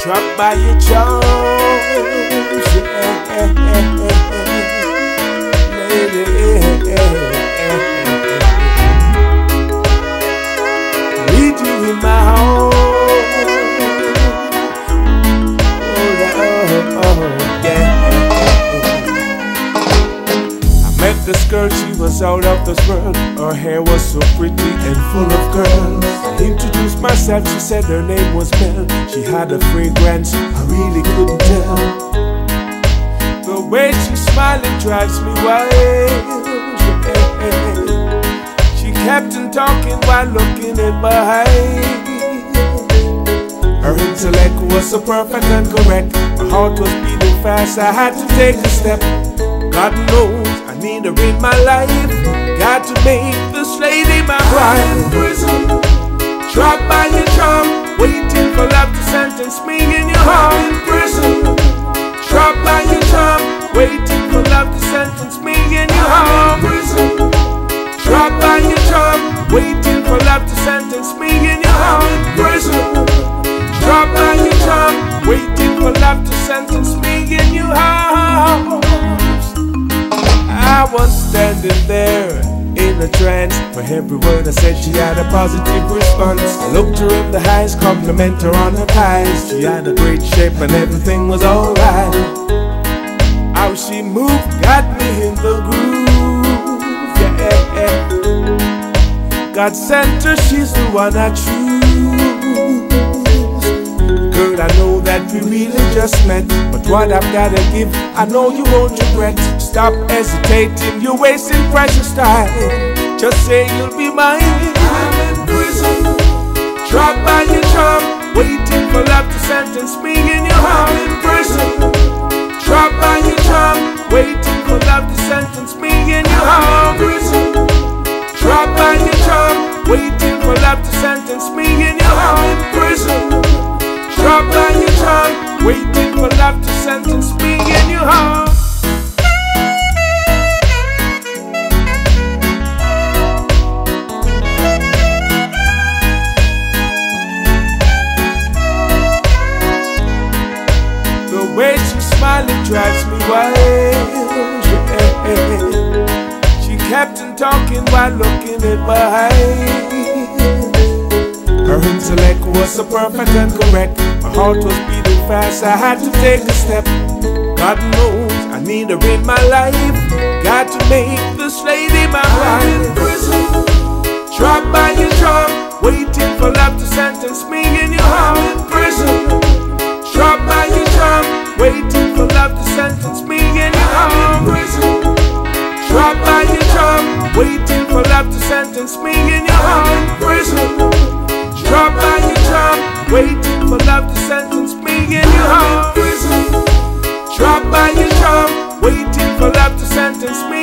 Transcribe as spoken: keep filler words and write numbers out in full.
Trapped by your charms, lady. Need you in my home. Oh, oh, yeah. This girl, she was out of this world. Her hair was so pretty and full of curls. I introduced myself, she said her name was Mel. She had a fragrance, I really couldn't tell. The way she smiled, it drives me wild. She kept on talking while looking in my eyes. Her intellect was so perfect and correct. My heart was beating fast, I had to take a step. God knows I need her in my life. Got to make this lady my bride. In prison, trapped by your charm, waiting for love to sentence me in your heart. In prison, trapped by your charm, waiting for love to sentence me in your heart. In prison, trapped by your charm, waiting for love to sentence me in your heart. In prison, trapped by your charm, waiting for love to sentence me in your heart. I was standing there in a trance. For every word I said, she had a positive response. I looked her in the eyes, compliment her on her thighs. She had a great shape and everything was alright. How she moved got me in the groove, yeah. God sent her, she's the one I choose. Girl, I know that we really just met, but what I've gotta give, I know you won't regret. Stop hesitating, you're wasting precious time. Just say you'll be mine. I'm in prison, trapped by your charm, waiting for love to sentence me in your heart. In prison, trapped by your charm, waiting for love to sentence me in your heart. In prison, trapped by your charm, waiting for love to sentence me in your heart. In prison, trapped by your charm, waiting for love to sentence me in your heart. The way she smiles, it drives me wild, yeah. She kept on talking while looking in my eyes. Her intellect was so perfect and correct. My heart was beating fast, I had to take a step. God knows I need her in my life. Got to make this lady my bride. In prison, trapped by your charm, waiting for love to sentence me in your heart. In prison, trapped by your charm, waiting for love to sentence me in your heart. In prison, trapped by your charm, waiting for love to sentence me in your heart. In prison, trapped by your charm, waiting for love to sentence me in your heart. In prison, trapped by your charm, waiting for love to sentence me